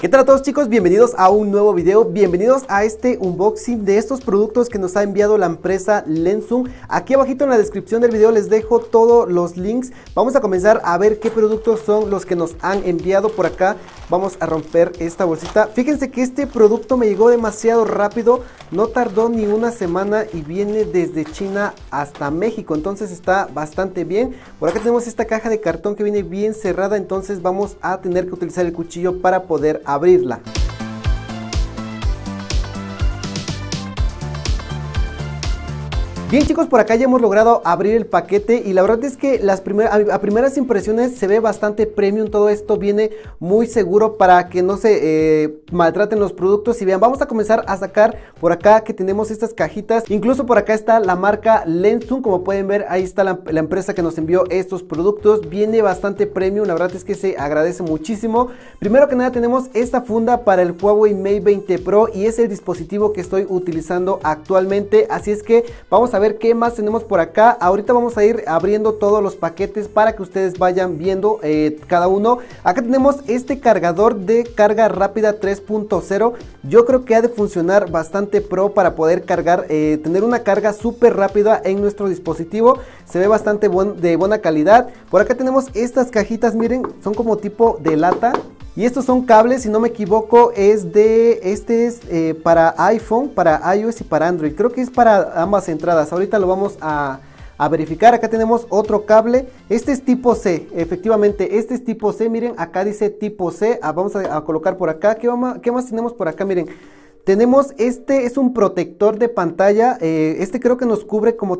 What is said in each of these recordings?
¿Qué tal a todos, chicos? Bienvenidos a un nuevo video, bienvenidos a este unboxing de estos productos que nos ha enviado la empresa Lensung. Aquí abajito en la descripción del video les dejo todos los links. Vamos a comenzar a ver qué productos son los que nos han enviado por acá. Vamos a romper esta bolsita. Fíjense que este producto me llegó demasiado rápido, no tardó ni una semana y viene desde China hasta México, entonces está bastante bien. Por acá tenemos esta caja de cartón que viene bien cerrada, entonces vamos a tener que utilizar el cuchillo para poder abrirla. Bien, chicos, por acá ya hemos logrado abrir el paquete y la verdad es que a primeras impresiones se ve bastante premium. Todo esto viene muy seguro para que no se maltraten los productos. Y vean, vamos a comenzar a sacar por acá que tenemos estas cajitas. Incluso por acá está la marca Lensung, como pueden ver, ahí está la empresa que nos envió estos productos. Viene bastante premium, la verdad es que se agradece muchísimo. Primero que nada tenemos esta funda para el Huawei Mate 20 Pro y es el dispositivo que estoy utilizando actualmente. Así es que vamos a ver qué más tenemos por acá. Ahorita vamos a ir abriendo todos los paquetes para que ustedes vayan viendo cada uno. Acá tenemos este cargador de carga rápida 3.0. Yo creo que ha de funcionar bastante pro para poder cargar, tener una carga súper rápida en nuestro dispositivo. Se ve bastante de buena calidad. Por acá tenemos estas cajitas, miren, son como tipo de lata. Y estos son cables, si no me equivoco, es para iPhone, para iOS y para Android. Creo que es para ambas entradas. Ahorita lo vamos a verificar. Acá tenemos otro cable. Este es tipo C, efectivamente, este es tipo C. Miren, acá dice tipo C. Vamos a colocar por acá. ¿Qué más tenemos por acá? Miren. Tenemos es un protector de pantalla, creo que nos cubre como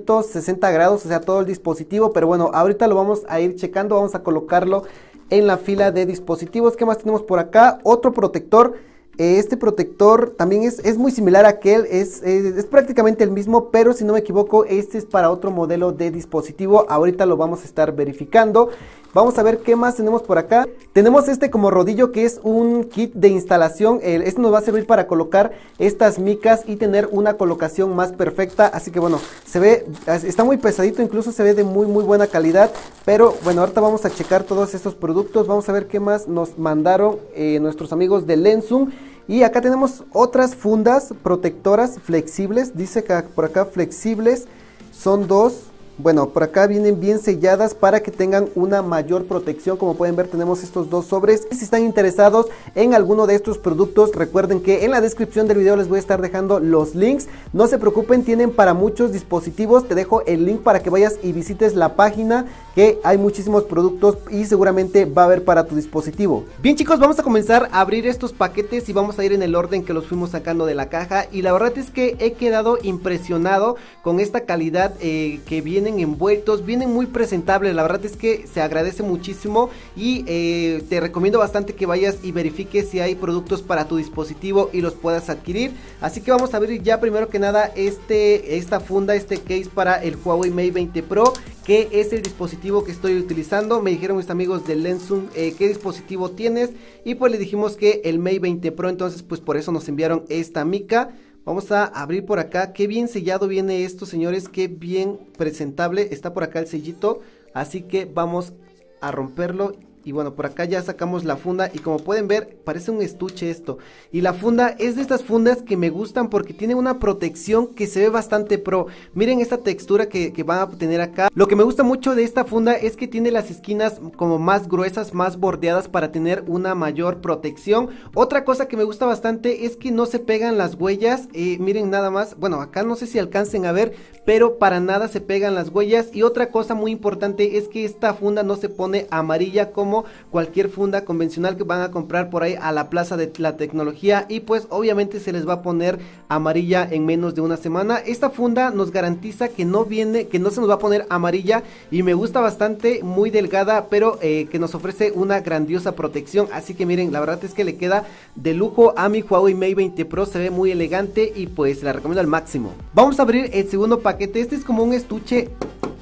360 grados, o sea, todo el dispositivo, pero bueno, ahorita lo vamos a ir checando, vamos a colocarlo en la fila de dispositivos. ¿Qué más tenemos por acá? Otro protector. Este protector también es muy similar a aquel, es prácticamente el mismo, pero si no me equivoco, este es para otro modelo de dispositivo. Ahorita lo vamos a estar verificando. Vamos a ver qué más tenemos por acá. Tenemos este como rodillo que es un kit de instalación. Este nos va a servir para colocar estas micas y tener una colocación más perfecta. Así que bueno, está muy pesadito, incluso se ve de muy buena calidad. Pero bueno, ahorita vamos a checar todos estos productos. Vamos a ver qué más nos mandaron nuestros amigos de Lensung. Y acá tenemos otras fundas protectoras flexibles. Dice que por acá flexibles son dos. Bueno, por acá vienen bien selladas para que tengan una mayor protección. Como pueden ver, tenemos estos dos sobres. Si están interesados en alguno de estos productos, recuerden que en la descripción del video les voy a estar dejando los links. No se preocupen, tienen para muchos dispositivos. Te dejo el link para que vayas y visites la página, que hay muchísimos productos y seguramente va a haber para tu dispositivo. Bien, chicos, vamos a comenzar a abrir estos paquetes y vamos a ir en el orden que los fuimos sacando de la caja. Y la verdad es que he quedado impresionado con esta calidad que vienen envueltos, vienen muy presentables. La verdad es que se agradece muchísimo y te recomiendo bastante que vayas y verifiques si hay productos para tu dispositivo y los puedas adquirir. Así que vamos a abrir ya primero que nada esta funda, este case para el Huawei Mate 20 Pro, que es el dispositivo que estoy utilizando. Me dijeron mis amigos de Lensung qué dispositivo tienes y pues le dijimos que el Mate 20 Pro, entonces pues por eso nos enviaron esta mica. Vamos a abrir por acá. Qué bien sellado viene esto, señores. Qué bien presentable. Está por acá el sellito. Así que vamos a romperlo. Y bueno, por acá ya sacamos la funda y como pueden ver, parece un estuche esto. Y la funda es de estas fundas que me gustan porque tiene una protección que se ve bastante pro. Miren esta textura que van a tener acá. Lo que me gusta mucho de esta funda es que tiene las esquinas como más gruesas, más bordeadas para tener una mayor protección. Otra cosa que me gusta bastante es que no se pegan las huellas. Miren nada más, bueno, acá no sé si alcancen a ver, pero para nada se pegan las huellas. Y otra cosa muy importante es que esta funda no se pone amarilla como cualquier funda convencional que van a comprar por ahí a la Plaza de la Tecnología, y pues obviamente se les va a poner amarilla en menos de una semana. Esta funda nos garantiza que no se nos va a poner amarilla y me gusta bastante, muy delgada, pero que nos ofrece una grandiosa protección. Así que miren, la verdad es que le queda de lujo a mi Huawei Mate 20 Pro, se ve muy elegante y pues la recomiendo al máximo. Vamos a abrir el segundo paquete. Este es como un estuche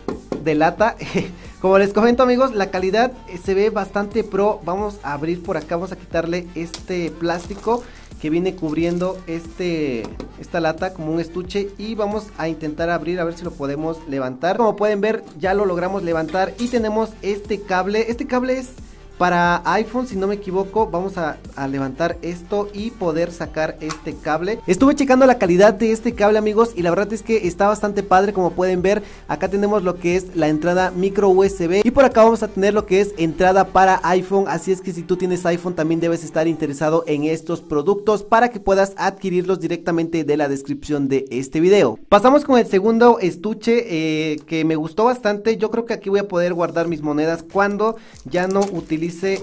de lata. Como les comento, amigos, la calidad se ve bastante pro. Vamos a abrir por acá, vamos a quitarle este plástico que viene cubriendo esta lata como un estuche, y vamos a intentar abrir a ver si lo podemos levantar. Como pueden ver, ya lo logramos levantar y tenemos este cable. Este cable es para iPhone, si no me equivoco. Vamos a levantar esto y poder sacar este cable. Estuve checando la calidad de este cable, amigos, y la verdad es que está bastante padre. Como pueden ver, acá tenemos lo que es la entrada micro USB y por acá vamos a tener lo que es entrada para iPhone. Así es que si tú tienes iPhone también debes estar interesado en estos productos para que puedas adquirirlos directamente de la descripción de este video. Pasamos con el segundo estuche que me gustó bastante. Yo creo que aquí voy a poder guardar mis monedas cuando ya no utilice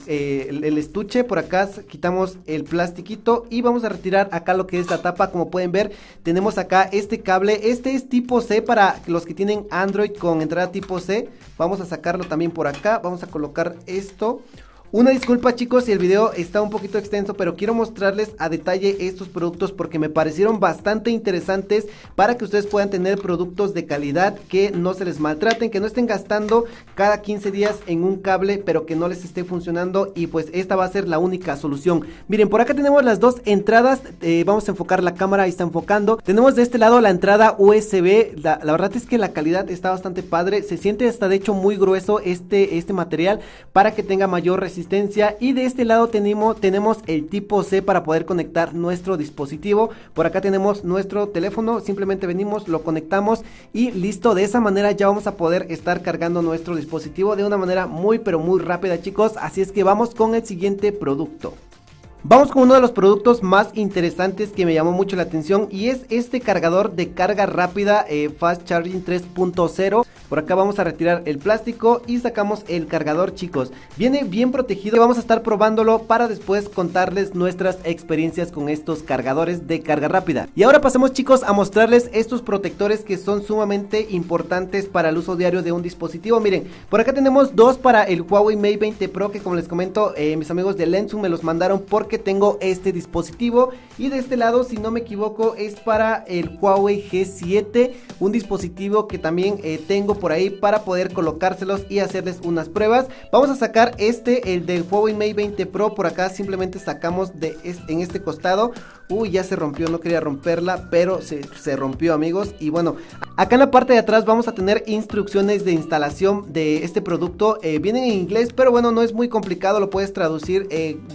el estuche. Por acá quitamos el plastiquito y vamos a retirar acá lo que es la tapa. Como pueden ver, tenemos acá este cable. Este es tipo C para los que tienen Android con entrada tipo C. Vamos a sacarlo también por acá. Vamos a colocar esto. Una disculpa, chicos, si el video está un poquito extenso, pero quiero mostrarles a detalle estos productos porque me parecieron bastante interesantes para que ustedes puedan tener productos de calidad, que no se les maltraten, que no estén gastando cada 15 días en un cable pero que no les esté funcionando, y pues esta va a ser la única solución. Miren, por acá tenemos las dos entradas. Vamos a enfocar la cámara, ahí está enfocando. Tenemos de este lado la entrada USB. La verdad es que la calidad está bastante padre, se siente hasta de hecho muy grueso este material para que tenga mayor resistencia. Y de este lado tenemos el tipo C para poder conectar nuestro dispositivo. Por acá tenemos nuestro teléfono, simplemente venimos, lo conectamos y listo. De esa manera ya vamos a poder estar cargando nuestro dispositivo de una manera muy pero muy rápida, chicos. Así es que vamos con el siguiente producto. Vamos con uno de los productos más interesantes que me llamó mucho la atención, y es este cargador de carga rápida Fast Charging 3.0. Por acá vamos a retirar el plástico y sacamos el cargador, chicos. Viene bien protegido y vamos a estar probándolo para después contarles nuestras experiencias con estos cargadores de carga rápida. Y ahora pasemos, chicos, a mostrarles estos protectores que son sumamente importantes para el uso diario de un dispositivo. Miren, por acá tenemos dos para el Huawei Mate 20 Pro, que como les comento, mis amigos de Lensun me los mandaron porque tengo este dispositivo. Y de este lado, si no me equivoco, es para el Huawei G7, un dispositivo que también tengo por ahí para poder colocárselos y hacerles unas pruebas. Vamos a sacar el del Huawei Mate 20 Pro. Por acá simplemente sacamos en este costado. Uy, ya se rompió, no quería romperla, pero se rompió, amigos. Y bueno, acá en la parte de atrás vamos a tener instrucciones de instalación de este producto. Vienen en inglés, pero bueno, no es muy complicado, lo puedes traducir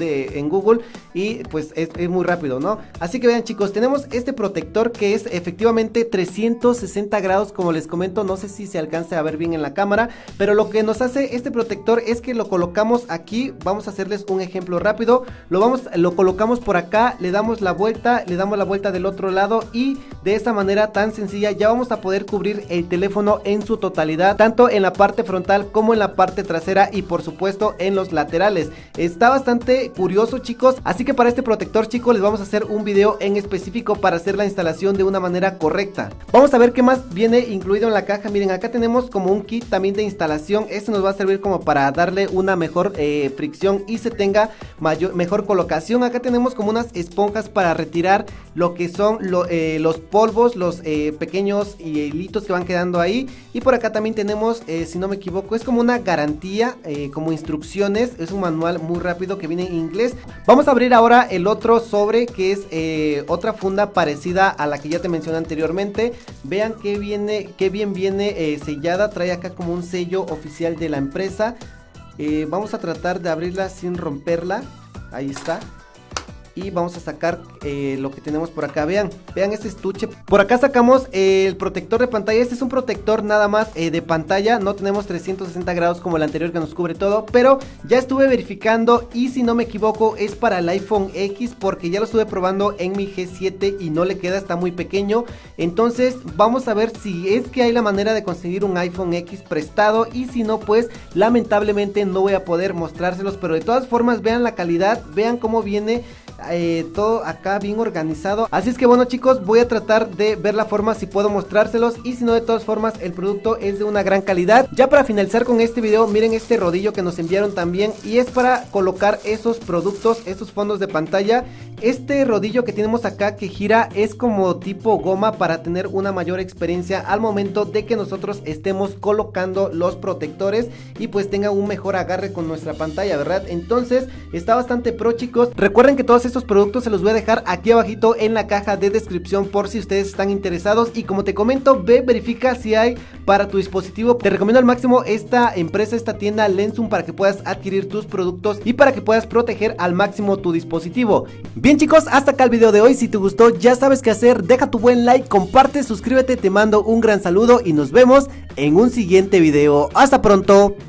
en Google y pues es muy rápido, ¿no? Así que vean, chicos, tenemos este protector que es efectivamente 360 grados, como les comento. No sé si se alcance a ver bien en la cámara, pero lo que nos hace este protector es que lo colocamos aquí. Vamos a hacerles un ejemplo rápido. Lo colocamos por acá, le damos la vuelta, le damos la vuelta del otro lado y de esta manera tan sencilla ya vamos a poder cubrir el teléfono en su totalidad, tanto en la parte frontal como en la parte trasera y por supuesto en los laterales. Está bastante curioso, chicos, así que para este protector, chicos, les vamos a hacer un video en específico para hacer la instalación de una manera correcta. Vamos a ver qué más viene incluido en la caja. Miren, acá tenemos como un kit también de instalación. Este nos va a servir como para darle una mejor fricción y se tenga mejor colocación. Acá tenemos como unas esponjas para retirar lo que son los polvos, los pequeños hilitos que van quedando ahí. Y por acá también tenemos, si no me equivoco, es como una garantía, como instrucciones. Es un manual muy rápido que viene en inglés. Vamos a abrir ahora el otro sobre, que es otra funda parecida a la que ya te mencioné anteriormente. Vean que bien viene sellada. Trae acá como un sello oficial de la empresa. Vamos a tratar de abrirla sin romperla. Ahí está. Y vamos a sacar lo que tenemos por acá. Vean este estuche. Por acá sacamos el protector de pantalla. Este es un protector nada más de pantalla. No tenemos 360 grados como el anterior que nos cubre todo, pero ya estuve verificando y si no me equivoco es para el iPhone X, porque ya lo estuve probando en mi G7 y no le queda, está muy pequeño. Entonces vamos a ver si es que hay la manera de conseguir un iPhone X prestado, y si no, pues lamentablemente no voy a poder mostrárselos. Pero de todas formas, vean la calidad, vean cómo viene todo acá bien organizado. Así es que bueno, chicos, voy a tratar de ver la forma si puedo mostrárselos, y si no, de todas formas el producto es de una gran calidad. Ya para finalizar con este video, miren este rodillo que nos enviaron también, y es para colocar esos productos, esos fondos de pantalla Este rodillo que tenemos acá que gira es como tipo goma para tener una mayor experiencia al momento de que nosotros estemos colocando los protectores y pues tenga un mejor agarre con nuestra pantalla, ¿verdad? Entonces está bastante pro, chicos. Recuerden que todos estos productos se los voy a dejar aquí abajito en la caja de descripción por si ustedes están interesados. Y como te comento, ve, verifica si hay para tu dispositivo. Te recomiendo al máximo esta empresa, esta tienda Lensum, para que puedas adquirir tus productos y para que puedas proteger al máximo tu dispositivo. Bien, chicos, hasta acá el video de hoy. Si te gustó, ya sabes qué hacer. Deja tu buen like, comparte, suscríbete. Te mando un gran saludo y nos vemos en un siguiente video. Hasta pronto.